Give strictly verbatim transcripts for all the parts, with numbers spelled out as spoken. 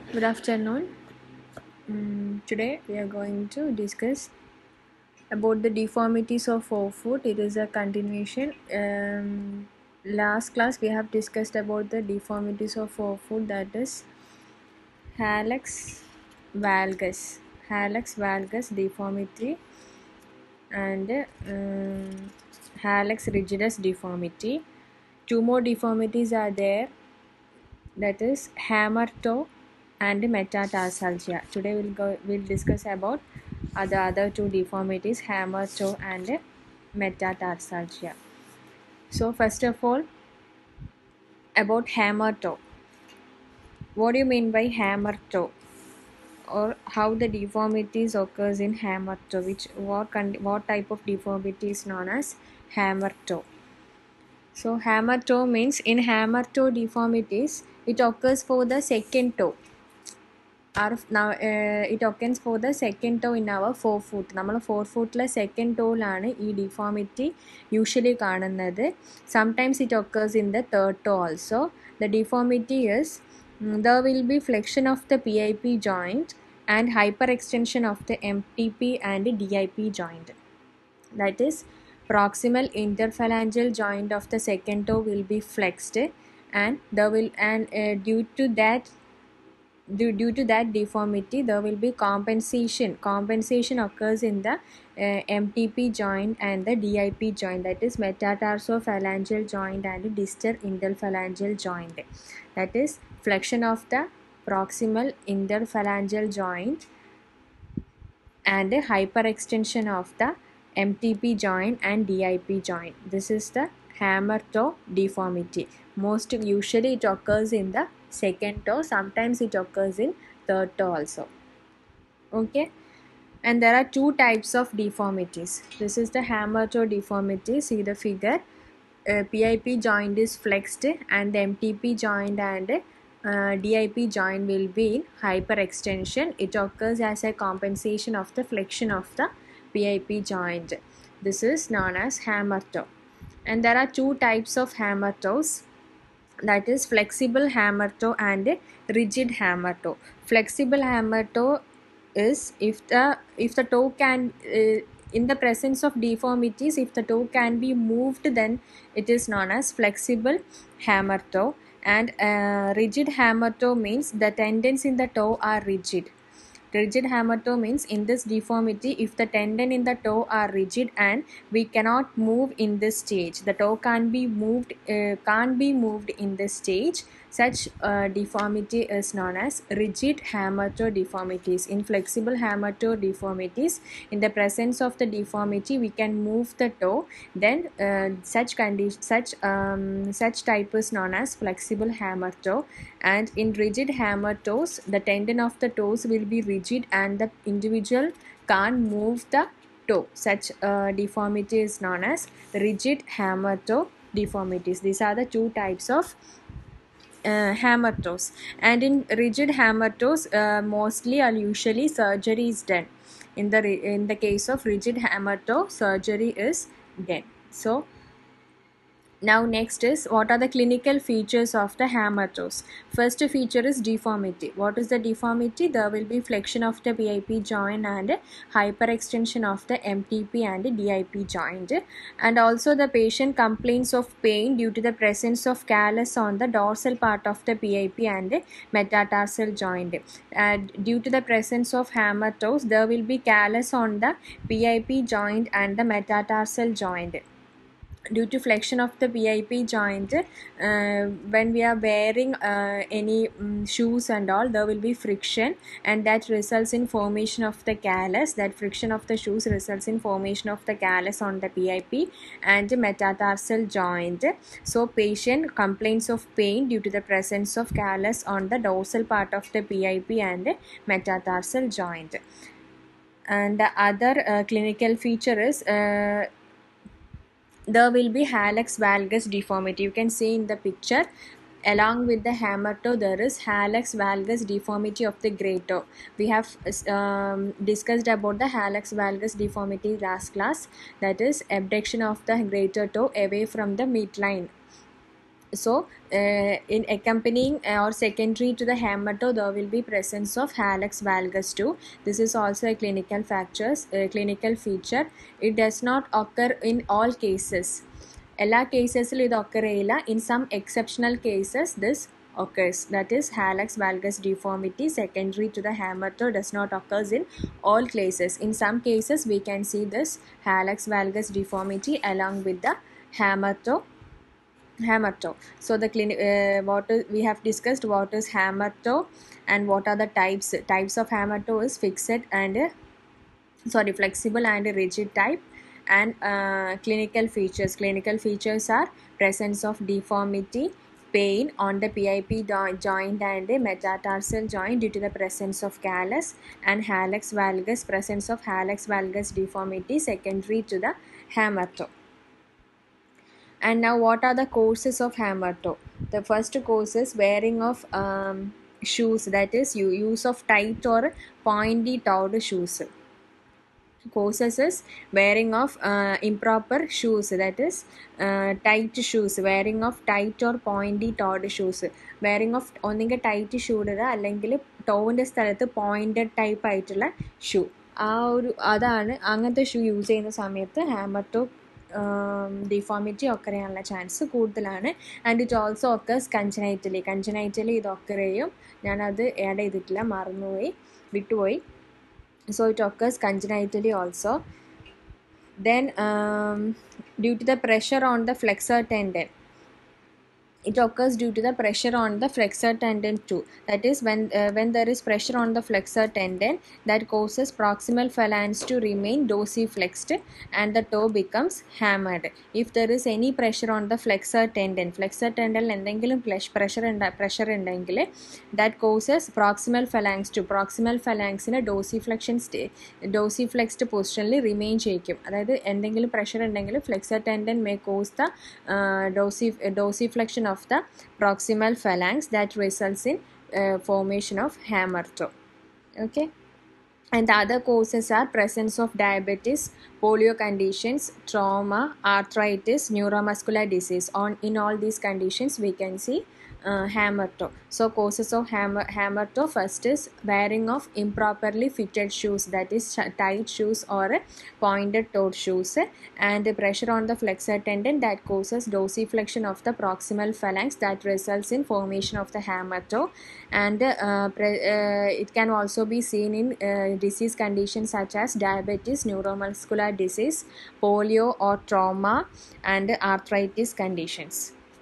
Good afternoon. Mm, today we are going to discuss about the deformities of forefoot. It is a continuation. Um, last class we have discussed about the deformities of forefoot, that is hallux valgus, hallux valgus deformity and um, hallux rigidus deformity. Two more deformities are there, that is hammer toe and metatarsalgia. Today we'll go we'll discuss about uh, the other two deformities, hammer toe and metatarsalgia. So first of all, about hammer toe. What do you mean by hammer toe, or how the deformities occurs in hammer toe? Which what con- what type of deformity is known as hammer toe? So hammer toe means in hammer toe deformities it occurs for the second toe. Our now uh, it occurs for the second toe in our forefoot. നമ്മൾ fore ഫുട്ടിലെ second ടോയിലാണ് ഈ deformity usually കാണുന്നത്. Sometimes it occurs in the third toe also. The deformity is there will be flexion of the P I P joint and hyper extension of the M T P and D I P joint. That is, proximal interphalangeal joint of the second toe will be flexed, and there will and uh, due to that Due, due to that deformity there will be compensation compensation occurs in the uh, M T P joint and the D I P joint, that is metatarsophalangeal joint and distal interphalangeal joint. That is flexion of the proximal interphalangeal joint and hyperextension of the M T P joint and D I P joint. This is the hammer toe deformity. Most usually it occurs in the second toe, sometimes it occurs in third toe also. Okay, and there are two types of deformities. This is the hammer toe deformity. See the figure. uh, P I P joint is flexed and the M T P joint and uh, D I P joint will be in hyperextension. It occurs as a compensation of the flexion of the P I P joint. This is known as hammer toe. And there are two types of hammer toes, that is flexible hammer toe and rigid hammer toe. Flexible hammer toe is if the if the toe can uh, in the presence of deformities, if the toe can be moved, then it is known as flexible hammer toe. And uh, rigid hammer toe means the tendons in the toe are rigid. Rigid hammer toe means in this deformity, if the tendon in the toe are rigid and we cannot move in this stage, the toe can't be moved uh, can't be moved in this stage, such uh, deformity is known as rigid hammer toe deformities. In flexible hammer toe deformities, in the presence of the deformity we can move the toe, then uh, such condition such um, such type is known as flexible hammer toe. And in rigid hammer toes, the tendon of the toes will be rigid and the individual can't move the toe. Such uh, deformity is known as rigid hammer toe deformities. These are the two types of uh, hammer toes. And in rigid hammer toes, uh, mostly or usually surgery is done. In the in the case of rigid hammer toe, surgery is done. So now next is, what are the clinical features of the hammer toes? First feature is deformity. What is the deformity? There will be flexion of the P I P joint and hyperextension of the M T P and D I P joint. And also the patient complains of pain due to the presence of callus on the dorsal part of the P I P and metatarsal joint. And due to the presence of hammer toes, there will be callus on the P I P joint and the metatarsal joint. Due to flexion of the P I P joint, uh, when we are wearing uh, any um, shoes and all, there will be friction, and that results in formation of the callus. That friction of the shoes results in formation of the callus on the P I P and metatarsal joint. So patient complains of pain due to the presence of callus on the dorsal part of the P I P and metatarsal joint. And the other uh, clinical feature is uh, there will be hallux valgus deformity. You can see in the picture, along with the hammer toe, there is hallux valgus deformity of the great toe. We have um, discussed about the hallux valgus deformity last class, that is abduction of the greater toe away from the midline. So, uh, in accompanying uh, or secondary to the hammer toe, there will be presence of hallux valgus too. This is also a clinical factors, uh, clinical feature. It does not occur in all cases. എല്ലാ കേസസിലും ഇത് occur ചെയ്യില്ല. In some exceptional cases, this occurs. That is hallux valgus deformity secondary to the hammer toe does not occurs in all cases. In some cases, we can see this hallux valgus deformity along with the hammer toe. Hammer toe. So the clinic, uh, what is, we have discussed what is hammer toe and what are the types. Types of hammer toe is fixed and uh, sorry flexible and rigid type. And uh, clinical features. Clinical features are presence of deformity, pain on the P I P joint and the metatarsal joint due to the presence of callus, and hallux valgus, presence of hallux valgus deformity secondary to the hammer toe. And now what are the causes of hammer toe? The first cause is wearing of um, shoes, that is use of tight or pointy toed shoes. Causes is wearing of uh, improper shoes, that is uh, tight shoes, wearing of tight or pointy toed shoes. Wearing of only tight shoe അല്ലെങ്കിൽ ടോവിൻ്റെ സ്ഥലത്ത് pointed type ആയിട്ടുള്ള shoe, ആ ഒരു അതാണ് അങ്ങനത്തെ shoe use ചെയ്യുന്ന സമയത്ത് hammer toe deformity occur ചെയ്യാനുള്ള ചാൻസ് കൂടുതലാണ്. And it also occurs congenitally. Congenitally ഇത് ഒക്കർ ചെയ്യും. ഞാനത് ആഡ് ചെയ്തിട്ടില്ല, മറന്നുപോയി, വിട്ടുപോയി. So it occurs congenitally also. Then um, due to the pressure on the flexor tendon, it occurs due to the pressure on the flexor tendon too. That is when uh, when there is pressure on the flexor tendon, that causes proximal phalanx to remain dorsiflexed and the toe becomes hammered. If there is any pressure on the flexor tendon, flexor tendon endengilum pressure and pressure endengile, that causes proximal phalanx to proximal phalanx in a dorsiflexion state, dorsiflexed position remain cheyikkum. Adayathu endengilum pressure endengile flexor tendon may cause the uh, dorsi dorsiflexion of the proximal phalanx that results in uh, formation of hammer toe. Okay, and the other causes are presence of diabetes, polio conditions, trauma, arthritis, neuromuscular disease. On in all these conditions we can see uh, hammer toe. So causes of hammer hammer toe, first is wearing of improperly fitted shoes, that is tight shoes or pointed toed shoes, and the pressure on the flexor tendon that causes dorsiflexion of the proximal phalanx that results in formation of the hammer toe. And uh, pre- uh, it can also be seen in uh, disease conditions such as diabetes, neuromuscular disease, polio or trauma, and arthritis conditions.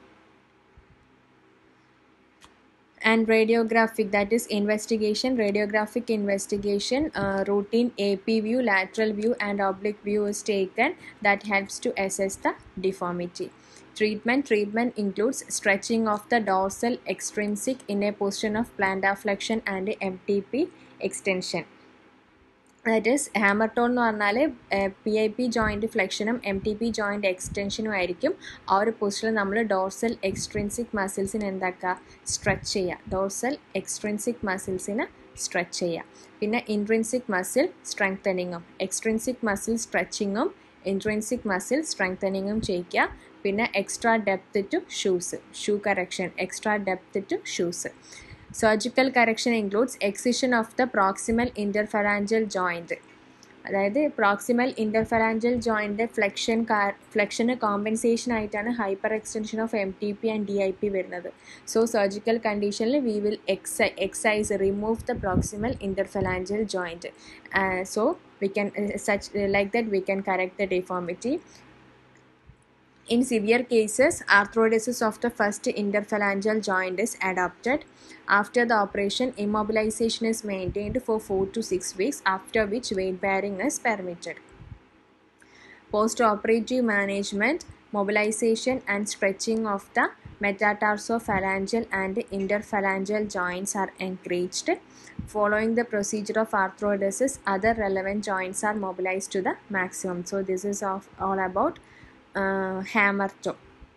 And radiographic, that is investigation, radiographic investigation, uh, routine A P view, lateral view and oblique view is taken that helps to assess the deformity. Treatment treatment includes stretching of the dorsal extrinsic in a position of plantar flexion and M T P extension. That is hammer toe എന്ന് പറഞ്ഞാൽ P I P joint ഫ്ലെക്ഷനും M T P joint എക്സ്റ്റൻഷനും ആയിരിക്കും. ആ ഒരു പൊസിഷനിൽ നമ്മൾ dorsal extrinsic മസിൽസിന് എന്താക്കുക, സ്ട്രെച്ച് ചെയ്യുക. ഡോർസൽ എക്സ്ട്രിൻസിക് മസിൽസിന് സ്ട്രെച്ച് ചെയ്യുക. പിന്നെ ഇൻട്രിൻസിക് മസിൽ സ്ട്രെങ്തനിങ്ങും എക്സ്ട്രിൻസിക് മസിൽ സ്ട്രെച്ചിങ്ങും ഇൻട്രിൻസിക് മസിൽ സ്ട്രെങ്തനിങ്ങും ചെയ്യിക്കുക. പിന്നെ extra depth to shoes, shoe correction, extra depth to shoes. Surgical correction includes excision of the proximal interphalangeal joint. അതായത് പ്രോക്സിമൽ ഇൻ്റർഫലാഞ്ചൽ ജോയിൻ്റെ ഫ്ലെക്ഷൻ ഫ്ലെക്ഷന് കോമ്പൻസേഷൻ ആയിട്ടാണ് hyper extension of M T P and D I P വരുന്നത്. So surgical കണ്ടീഷനിൽ we will എക്സൈ excise remove the proximal interphalangeal joint. So we can such like that we can correct the deformity. In severe cases, arthrodesis of the first interphalangeal joint is adopted. After the operation, immobilization is maintained for four to six weeks, after which weight bearing is permitted. Post-operative management, mobilization and stretching of the metatarsophalangeal and interphalangeal joints are encouraged. Following the procedure of arthrodesis, other relevant joints are mobilized to the maximum. So this is of all about Uh, hammer toe.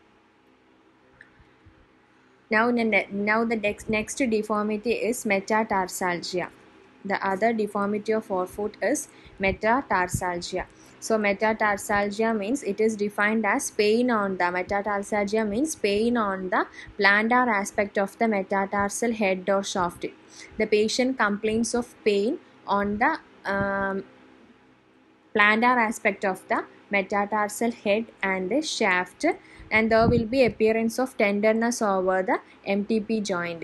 Now, now the next, next deformity is metatarsalgia. The other deformity of forefoot is metatarsalgia. So metatarsalgia means it is defined as pain on the metatarsalgia means pain on the plantar aspect of the metatarsal head or shaft. The patient complains of pain on the um, plantar aspect of the metatarsal head and the shaft, and there will be appearance of tenderness over the M T P joint.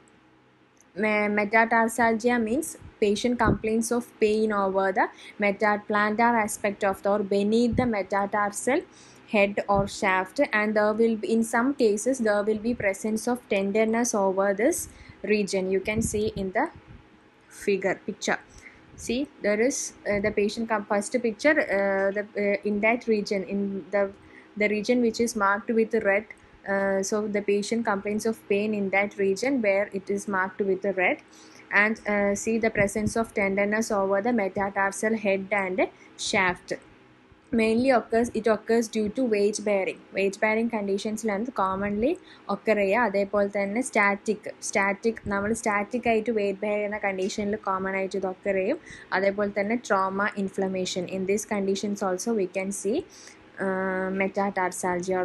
Metatarsalgia means patient complains of pain over the metaplantar aspect of the or beneath the metatarsal head or shaft, and there will be, in some cases there will be presence of tenderness over this region. You can see in the figure picture. See, there is uh, the patient come first picture, uh, the uh, in that region, in the the region which is marked with red. Uh, so the patient complains of pain in that region where it is marked with red, and uh, see the presence of tenderness over the metatarsal head and shaft. Mainly occurs it occurs due to weight bearing weight bearing കണ്ടീഷൻസിലാണ് commonly occur ചെയ്യുക. അതേപോലെ തന്നെ static static നമ്മൾ static ആയിട്ട് weight bear ചെയ്യുന്ന കണ്ടീഷനിൽ common ആയിട്ട് ഇത് ഒക്കർ ചെയ്യും. അതേപോലെ തന്നെ trauma inflammation in these conditions also we can see metatarsalgia.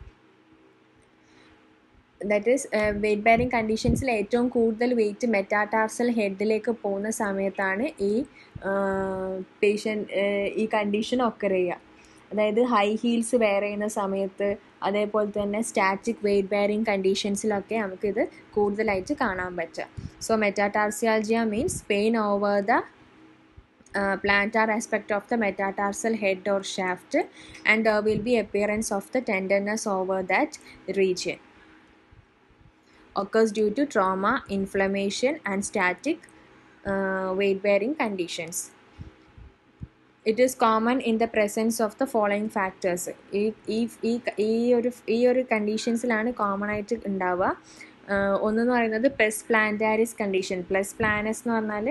That is weight bearing കണ്ടീഷൻസിൽ ഏറ്റവും കൂടുതൽ വെയിറ്റ് മെറ്റാടാർസൽ ഹെഡിലേക്ക് പോകുന്ന സമയത്താണ് ഈ പേഷ്യൻ്റ് ഈ കണ്ടീഷൻ ഒക്കർ ചെയ്യുക. അതായത് ഹൈ ഹീൽസ് വെയർ ചെയ്യുന്ന സമയത്ത്, അതേപോലെ തന്നെ സ്റ്റാറ്റിക് വെയിറ്റ് ബെയറിങ് കണ്ടീഷൻസിലൊക്കെ നമുക്കിത് കൂടുതലായിട്ട് കാണാൻ പറ്റുക. So metatarsalgia means pain over the Uh, plantar aspect of the metatarsal head or shaft, and there will be appearance of the tenderness over that region. Occurs due to trauma, inflammation and static uh, weight bearing conditions. It is common in the presence of the following factors. ഈ ഒരു ഈ ഒരു കണ്ടീഷൻസിലാണ് common ആയിട്ട് ഉണ്ടാവുക. ഒന്നെന്ന് പറയുന്നത് pes plantaris condition. Pes planus എന്ന് പറഞ്ഞാൽ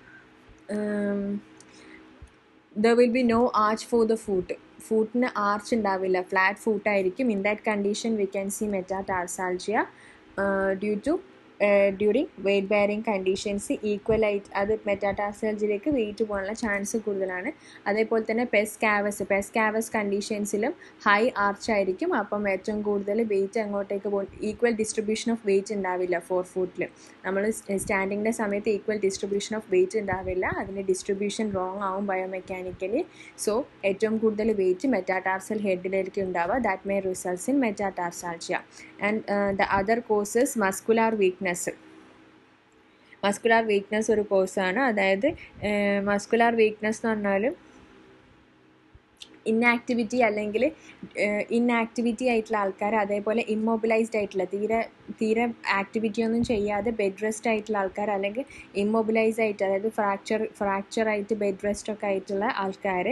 there will be no arch for the foot. ഫൂട്ടിന് ആർച്ച് ഉണ്ടാവില്ല, ഫ്ലാറ്റ് ഫൂട്ടായിരിക്കും. In that condition we can see metatarsalgia due to during weight bearing conditions ഈക്വലായിട്ട് അത് മെറ്റാടാർസാൾജിയയിലേക്ക് വെയിറ്റ് പോകാനുള്ള ചാൻസ് കൂടുതലാണ്. അതേപോലെ തന്നെ പെസ് കാവസ് പെസ് കാവസ് കണ്ടീഷൻസിലും ഹൈ ആർച്ച് ആയിരിക്കും. അപ്പം ഏറ്റവും കൂടുതൽ വെയിറ്റ് അങ്ങോട്ടേക്ക് പോകും. ഈക്വൽ ഡിസ്ട്രിബ്യൂഷൻ ഓഫ് വെയിറ്റ് ഉണ്ടാവില്ല ഫോർ ഫുട്ടിൽ. നമ്മൾ സ്റ്റാൻഡിങ്ങിൻ്റെ സമയത്ത് ഈക്വൽ ഡിസ്ട്രിബ്യൂഷൻ ഓഫ് വെയിറ്റ് ഉണ്ടാവില്ല. അതിൻ്റെ ഡിസ്ട്രിബ്യൂഷൻ റോങ് ആവും ബയോമെക്കാനിക്കലി. സോ ഏറ്റവും കൂടുതൽ വെയിറ്റ് മെറ്റാടാർസൽ ഹെഡിലേക്ക് ഉണ്ടാവുക. That may results in metatarsalgia. And the other causes muscular weakness. Muscular weakness ഒരു കോസാണ്. അതായത് മസ്കുലാർ വീക്ക്നെസ് എന്ന് പറഞ്ഞാൽ ഇന്നാക്ടിവിറ്റി അല്ലെങ്കിൽ ഇന്നാക്ടിവിറ്റി ആയിട്ടുള്ള ആൾക്കാർ, അതേപോലെ ഇമ്മൊബിലൈസ്ഡ് ആയിട്ടുള്ള തീരെ തീരെ ആക്ടിവിറ്റി ഒന്നും ചെയ്യാതെ ബെഡ് റെസ്റ്റ് ആയിട്ടുള്ള ആൾക്കാർ, അല്ലെങ്കിൽ ഇമ്മൊബിലൈസ് ആയിട്ട് അതായത് ഫ്രാക്ചർ ഫ്രാക്ചർ ആയിട്ട് ബെഡ് റെസ്റ്റ് ഒക്കെ ആയിട്ടുള്ള ആൾക്കാർ,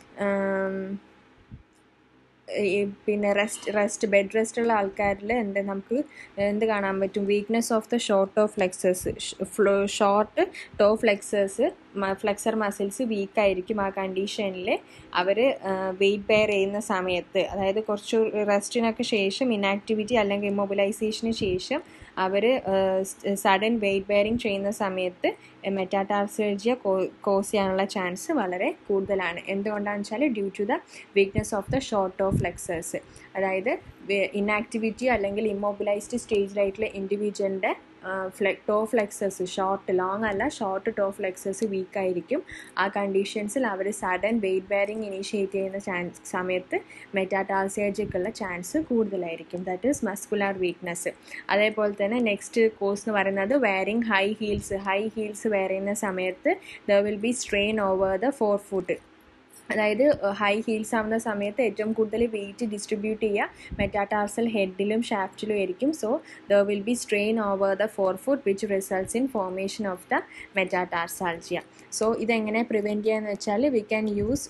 പിന്നെ റെസ്റ്റ് റെസ്റ്റ് ബെഡ് റെസ്റ്റ് ഉള്ള ആൾക്കാരിൽ എന്ത് നമുക്ക് എന്ത് കാണാൻ പറ്റും? Weakness of the short toe flexors. Short toe flexors flexor muscles വീക്കായിരിക്കും. ആ കണ്ടീഷനിൽ അവർ വെയിറ്റ് ബെയർ ചെയ്യുന്ന സമയത്ത്, അതായത് കുറച്ച് റെസ്റ്റിനൊക്കെ ശേഷം, ഇനാക്ടിവിറ്റി അല്ലെങ്കിൽ ഇമ്മൊബിലൈസേഷന് ശേഷം അവർ സഡൻ വെയിറ്റ് ബെയറിങ് ചെയ്യുന്ന സമയത്ത് മെറ്റാടാർസാൾജിയ കോസ് ചെയ്യാനുള്ള ചാൻസ് വളരെ കൂടുതലാണ്. എന്തുകൊണ്ടാണെന്ന് വെച്ചാൽ due to the weakness of the short toe flexors. അതായത് ഇനാക്ടിവിറ്റി അല്ലെങ്കിൽ ഇമ്മൊബിലൈസ്ഡ് സ്റ്റേജിലായിട്ടുള്ള ഇൻഡിവിജ്വലിൻ്റെ ഫ്ലെ ടോ ഫ്ലെക്സേഴ്സ് ഷോർട്ട് ലോങ് അല്ല ഷോർട്ട് ടോ ഫ്ലെക്സേഴ്സ് വീക്കായിരിക്കും. ആ കണ്ടീഷൻസിൽ അവർ സഡൻ വെയിറ്റ് ബെയറിങ് ഇനീഷ്യേറ്റ് ചെയ്യുന്ന ചാൻസ് സമയത്ത് മെറ്റാടാർസാൾജിയക്കുള്ള ചാൻസ് കൂടുതലായിരിക്കും. That is muscular weakness. അതേപോലെ തന്നെ നെക്സ്റ്റ് കോസ് എന്ന് പറയുന്നത് wearing high heels. High heels wear ചെയ്യുന്ന സമയത്ത് there will be strain over the forefoot. അതായത് ഹൈ ഹീൽസ് ആവുന്ന സമയത്ത് ഏറ്റവും കൂടുതൽ വെയിറ്റ് ഡിസ്ട്രിബ്യൂട്ട് ചെയ്യുക മെറ്റാടാർസൽ ഹെഡിലും ഷാഫ്റ്റിലും ആയിരിക്കും. So there will be strain over the forefoot which results in formation of the metatarsalgia. So ഇതെങ്ങനെ പ്രിവെൻറ്റ് ചെയ്യാന്ന് വെച്ചാൽ we can use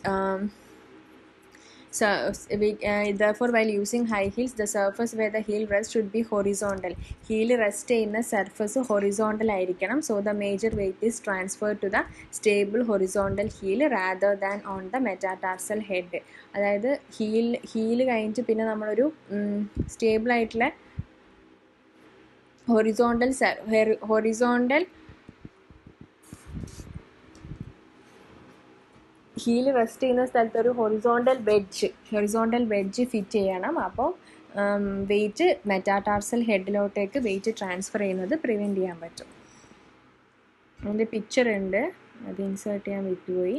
So, we, uh, therefore, while using high heels, the surface where the heel rest should be horizontal. Heel rest in the surface horizontal ആയിരിക്കണം. So, the major weight is transferred to the stable horizontal heel rather than on the metatarsal head. അതായത് heel heel കഴിഞ്ഞിട്ട് പിന്നെ നമ്മളൊരു stable ആയിട്ടുള്ള horizontal horizontal heal rest ചെയ്യുന്ന സ്ഥലത്ത് ഒരു horizontal wedge horizontal wedge fit ചെയ്യണം. അപ്പോൾ വെയിറ്റ് മെറ്റാടാർസൽ ഹെഡിലോട്ടേക്ക് വെയിറ്റ് ട്രാൻസ്ഫർ ചെയ്യുന്നത് പ്രിവെൻറ്റ് ചെയ്യാൻ പറ്റും. അതിൻ്റെ പിക്ചർ ഉണ്ട്, അത് ഇൻസേർട്ട് ചെയ്യാൻ വിട്ടുപോയി.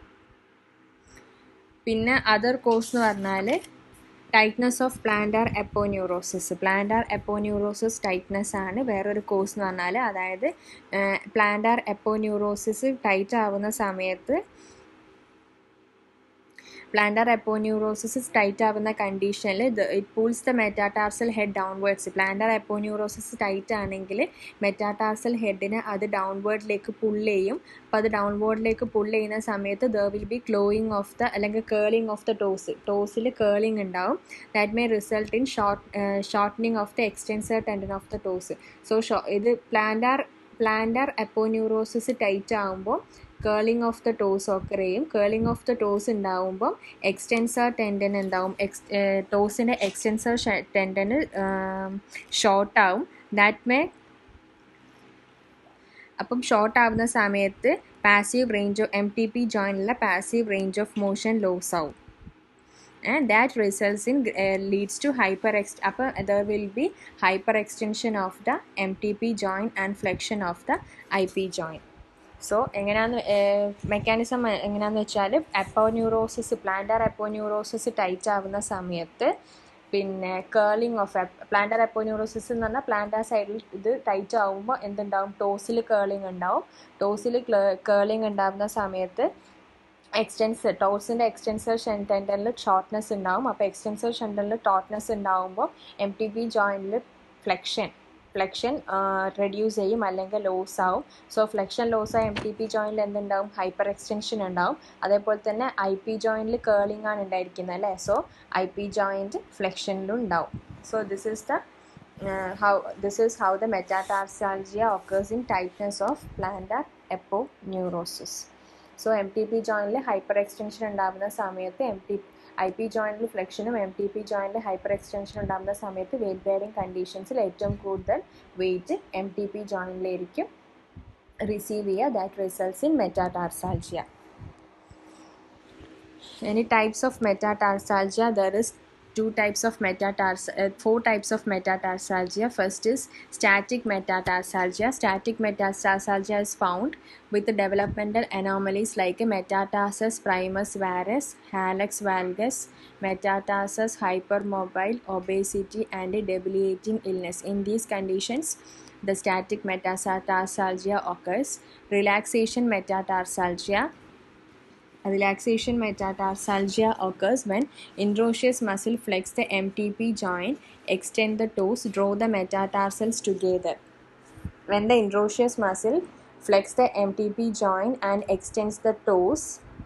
പിന്നെ അതർ കോസ് എന്ന് പറഞ്ഞാൽ tightness of plantar aponeurosis. Plantar aponeurosis tightness ആണ് വേറൊരു കോസ് എന്ന് പറഞ്ഞാൽ. അതായത് പ്ലാന്റാർ എപ്പോന്യൂറോസിസ് ടൈറ്റ് ആവുന്ന സമയത്ത് പ്ലാന്റാർ എപ്പോന്യൂറോസിസ് ടൈറ്റ് ആവുന്ന കണ്ടീഷനിൽ it pulls the metatarsal head downwards. Plantar aponeurosis tight ആണെങ്കിൽ മെറ്റാടാർസൽ ഹെഡിനെ അത് ഡൗൺവേർഡിലേക്ക് പുൾ ചെയ്യും. അപ്പോൾ അത് ഡൗൺവേർഡിലേക്ക് പുൾ ചെയ്യുന്ന സമയത്ത് there will be clawing of the അല്ലെങ്കിൽ കേളിങ് ഓഫ് ദ ടോസ്. ടോസിൽ കേളിങ് ഉണ്ടാവും. That may result in short shortening of the extensor tendon of the toes. So so ഇത് പ്ലാന്റാർ പ്ലാന്റാർ എപ്പോന്യൂറോസിസ് ടൈറ്റ് ആകുമ്പോൾ curling of the toes occur ചെയ്യും. Curling of the toes ഉണ്ടാവുമ്പം extensor tendon ഉണ്ടാവും. എക്സ് ടോസിൻ്റെ extensor ടെൻഡന് short ആവും. That may അപ്പം ഷോർട്ട് ആവുന്ന സമയത്ത് passive range of M T P ജോയിനിലുള്ള passive range of motion loss ആവും. And that results in uh, leads to hyper ext upper there will be hyper extension of the M T P joint and flexion of the I P joint. So എങ്ങനെയാന്ന് mechanism എങ്ങനെയാണെന്ന് വെച്ചാൽ aponeurosis plantar aponeurosis tight ആവുന്ന സമയത്ത് പിന്നെ കേളിങ് of plantar aponeurosis എന്ന് പറഞ്ഞാൽ plantar സൈഡിൽ ഇത് ടൈറ്റ് ആവുമ്പോൾ എന്തുണ്ടാവും, ടോസിൽ കേളിങ് ഉണ്ടാവും. ടോസിൽ കേളിങ് ഉണ്ടാവുന്ന സമയത്ത് എക്സ്റ്റെൻസർ ടോസിൻ്റെ എക്സ്റ്റെൻസർ ടെൻഡനിൽ ഷോർട്ട്നെസ് ഉണ്ടാവും. അപ്പോൾ എക്സ്റ്റെൻസർ ടെൻഡനിൽ ഷോർട്ട്നെസ് ഉണ്ടാവുമ്പോൾ എം ടി പി ജോയിനിൽ ഫ്ലെക്ഷൻ ഫ്ലെക്ഷൻ റെഡ്യൂസ് ചെയ്യും അല്ലെങ്കിൽ ലോസ് ആവും. സോ ഫ്ലെക്ഷൻ ലോസ് ആയ എം ടി പി ജോയിനിൽ എന്തുണ്ടാവും, ഹൈപ്പർ എക്സ്റ്റൻഷൻ ഉണ്ടാവും. അതേപോലെ തന്നെ ഐ പി ജോയിനിൽ കേളിംഗ് ആണ് ഉണ്ടായിരിക്കുന്നത് അല്ലേ. സോ ഐ പി ജോയിൻറ്റ് ഫ്ലെക്ഷനിലും ഉണ്ടാവും. So this is the how this is how the metatarsalgia occurs in tightness of plantar eponeurosis. So M T P ജോയിനിൽ ഹൈപ്പർ എക്സ്റ്റൻഷൻ ഉണ്ടാകുന്ന സമയത്ത് എം ടി ഐ പി ജോയിനിൽ ഫ്ലെക്ഷനും എം ടി പി ജോയിനിൽ hyperextension ഉണ്ടാകുന്ന സമയത്ത് weight bearing കണ്ടീഷൻസിൽ ഏറ്റവും കൂടുതൽ വെയിറ്റ് എം ടി പി ജോയിനിലായിരിക്കും റിസീവ് ചെയ്യുക. That results in metatarsalgia. Any types of metatarsalgia? There is two types of metatarsalgia, uh, four types of metatarsalgia. First is static metatarsalgia. Static metatarsalgia is found with developmental anomalies like metatarsus primus varus, hallux valgus, metatarsus hypermobile, obesity, and debilitating illness. In these conditions, the static metatarsalgia occurs. Relaxation metatarsalgia. Relaxation metatarsalgia occurs when interosseous muscle flex the M T P joint, extend the toes, draw the metatarsals together. When the interosseous muscle flex the M T P joint and extends the toes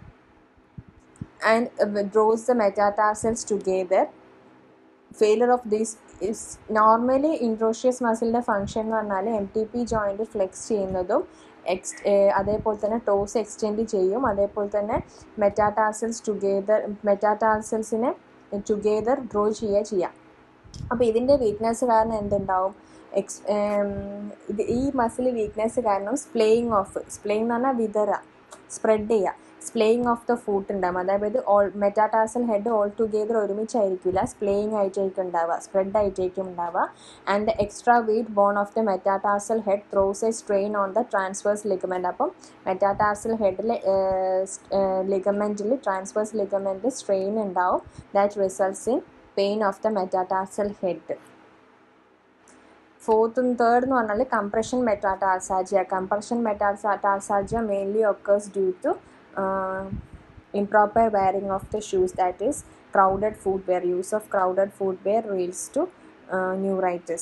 and uh, draws the metatarsals together, failure of this is normally interosseous muscle function എന്ന് പറഞ്ഞാൽ M T P joint flex ചെയ്യുന്നതും എക്സ് അതേപോലെ തന്നെ toes extend ചെയ്യും. അതേപോലെ തന്നെ metatarsals together മെറ്റാടാർസൽസിനെ ടുഗെദർ ഡ്രോ ചെയ്യുക ചെയ്യാം. അപ്പോൾ ഇതിൻ്റെ വീക്ക്നെസ് കാരണം എന്തുണ്ടാവും, എക്സ് ഇത് ഈ മസിൽ വീക്ക്നെസ് കാരണം സ്പ്ലേയിങ് ഓഫ് സ്പ്ലേയിങ് എന്ന് പറഞ്ഞാൽ വിതറ സ്പ്രെഡ് ചെയ്യുക സ്പ്ലേയിങ് ഓഫ് ദ ഫൂട്ട് ഉണ്ടാകും. അതായത് all metatarsal head all together ഒരുമിച്ചായിരിക്കില്ല, സ്പ്ലേയിങ് ആയിട്ടായിരിക്കും ഉണ്ടാവുക, സ്പ്രെഡ് ആയിട്ടായിരിക്കും ഉണ്ടാവുക. And the extra weight borne of the metatarsal head throws a strain on the transverse ligament. അപ്പം മെറ്റാടാർസൽ ഹെഡിൽ ലിഗമെൻറ്റിൽ ട്രാൻസ്വേഴ്സ് ലിഗമെൻറ്റിൽ സ്ട്രെയിൻ ഉണ്ടാവും. That results in pain of the metatarsal head. ഫോർത്തും തേർഡ് എന്ന് പറഞ്ഞാൽ compression metatarsalgia. Compression metatarsalgia mainly occurs due to uh, improper wearing of the shoes, that is crowded footwear. Use of crowded footwear leads to uh, neuritis.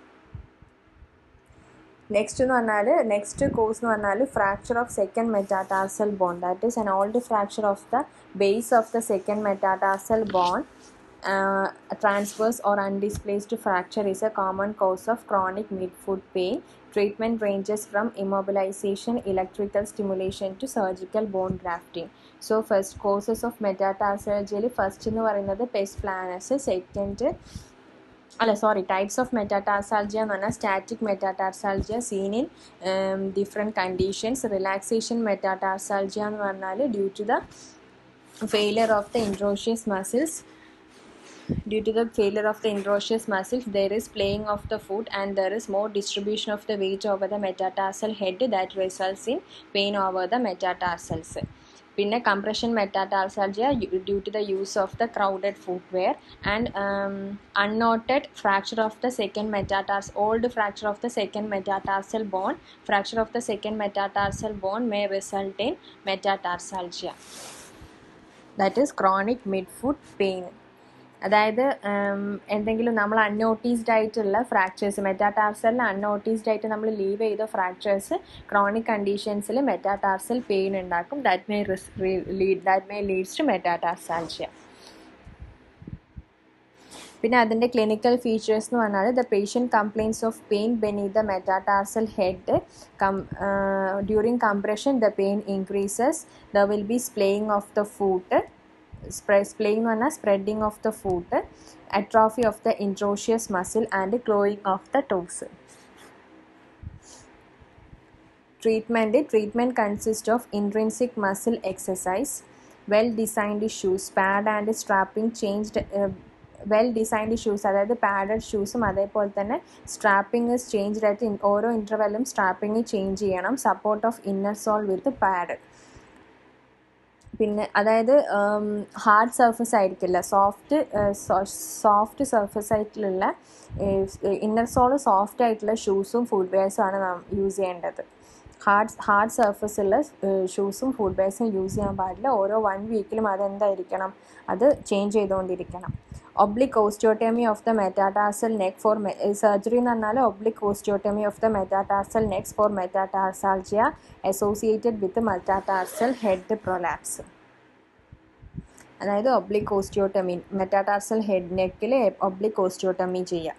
Next എന്ന് പറഞ്ഞാൽ next cause എന്ന് പറഞ്ഞാൽ fracture of second metatarsal bone. That is an old fracture of the base of the second metatarsal bone. Uh, transverse or undisplaced fracture is a common cause of chronic midfoot pain. Treatment ranges from immobilization, electrical stimulation to surgical bone grafting. So first causes of metatarsalogy, first എന്ന് പറയുന്നത് pes planus, second അല്ല sorry types of metatarsalgia എന്ന് പറഞ്ഞാൽ static metatarsalgia seen in different conditions. Relaxation metatarsalgia എന്ന് പറഞ്ഞാൽ due to the failure of the interosseous muscles. Due to the failure of the interosseous muscles, there is playing of the foot and there is more distribution of the weight over the metatarsal head that results in pain over the metatarsals. പിന്നെ compression metatarsalgia due to the use of the crowded footwear and um, unnoted fracture of the second metatarsal, old fracture of the second metatarsal bone, fracture of the second metatarsal bone may result in metatarsalgia. That is chronic midfoot pain. അതായത് എന്തെങ്കിലും നമ്മൾ unnoticed ആയിട്ടുള്ള fractures, മെറ്റാടാർസലിൽ unnoticed ആയിട്ട് നമ്മൾ leave ചെയ്ത fractures chronic കണ്ടീഷൻസിൽ metatarsal pain ഉണ്ടാക്കും. That may lead that may leads to metatarsalgia. പിന്നെ അതിൻ്റെ ക്ലിനിക്കൽ ഫീച്ചേഴ്സ് എന്ന് പറഞ്ഞാൽ the patient complains of pain beneath the metatarsal head. Come during compression the pain increases. The will be splaying of the foot. Splaying എന്ന് പറഞ്ഞാൽ spreading of the foot, atrophy of the interosseous muscle and clawing of the toes. Treatment treatment consists of intrinsic muscle exercise, well designed shoes, pad and strapping changed, uh, well designed shoes അതായത് padded ഷൂസും അതേപോലെ തന്നെ strapping is changed ആയിട്ട് ഓരോ ഇൻ്റർവെല്ലും strapping change ചെയ്യണം. Support of inner sole with pad. പിന്നെ അതായത് ഹാർഡ് സർഫസ് ആയിരിക്കില്ല, സോഫ്റ്റ് സോഫ്റ്റ് സർഫസ് ആയിട്ടുള്ള ഇന്നർ സോൾ സോഫ്റ്റ് ആയിട്ടുള്ള ഷൂസും ഫുഡ് വെയർസും ആണ് നാം യൂസ് ചെയ്യേണ്ടത്. ഹാർഡ് ഹാർഡ് സർഫസുള്ള ഷൂസും ഫുഡ് വെയർസും യൂസ് ചെയ്യാൻ പാടില്ല. ഓരോ വൺ വീക്കിലും അതെന്തായിരിക്കണം, അത് ചേഞ്ച് ചെയ്തുകൊണ്ടിരിക്കണം. Oblique osteotomy of the metatarsal neck for surgery എന്ന് പറഞ്ഞാൽ oblique osteotomy of the metatarsal necks for metatarsalgia associated with metatarsal head prolapse. അതായത് ഒബ്ലിക് ഓസ്റ്റിയോട്ടമി, മെറ്റാടാർസൽ ഹെഡ് നെക്കിൽ ഒബ്ലിക് ഓസ്റ്റിയോട്ടമി ചെയ്യുക.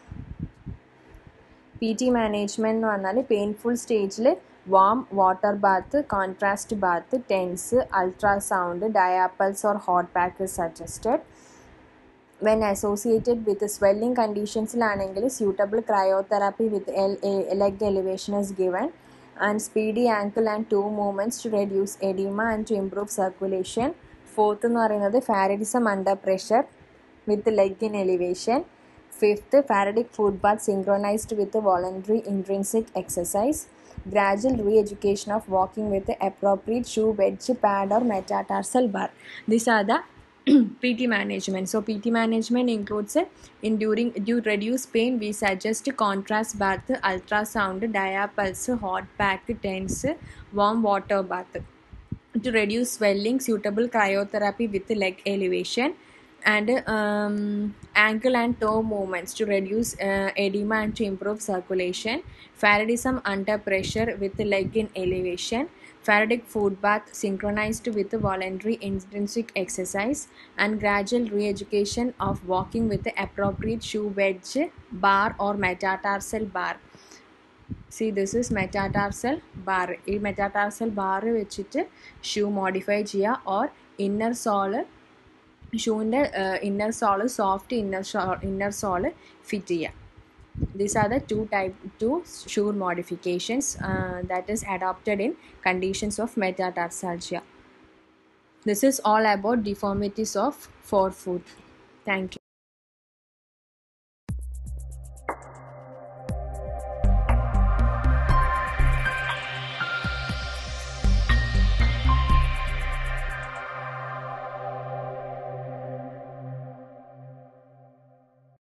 പി ടി മാനേജ്മെൻറ്റ് എന്ന് പറഞ്ഞാൽ painful സ്റ്റേജിൽ warm water bath, contrast bath, TENS, ultrasound, diapulse or hot pack suggested. When associated with swelling കണ്ടീഷൻസിലാണെങ്കിൽ suitable cryotherapy with leg elevation is given and speedy ankle and toe movements to reduce oedema and to improve circulation. Fourth എന്ന് പറയുന്നത് faradism under pressure with leg in elevation. Fifth, Faradic foot bath synchronized with voluntary intrinsic exercise. Gradual re-education of walking with the appropriate shoe, wedge, pad or metatarsal bar. These are the P T management. So P T management includes uh, in during to reduce pain we suggest contrast bath, ultrasound, diapulse, hot pack, tense, warm water bath. To reduce swelling, suitable cryotherapy with leg elevation. And um, ankle and toe movements to reduce uh, edema and to improve circulation. Faradism under pressure with the leg in elevation. Faradic foot bath synchronized with the voluntary intrinsic exercise and gradual re-education of walking with the appropriate shoe, wedge, bar or metatarsal bar. See, this is metatarsal bar. ഈ metatarsal bar വെച്ചിട്ട് shoe modify ചെയ്യുക or inner sole ഷൂവിൻ്റെ inner sole soft inner ഷോ inner sole fit ചെയ്യുക. These are the two type two shoe modifications uh, that is adopted in conditions of metatarsalgia. This is all about deformities of forefoot. Thank you.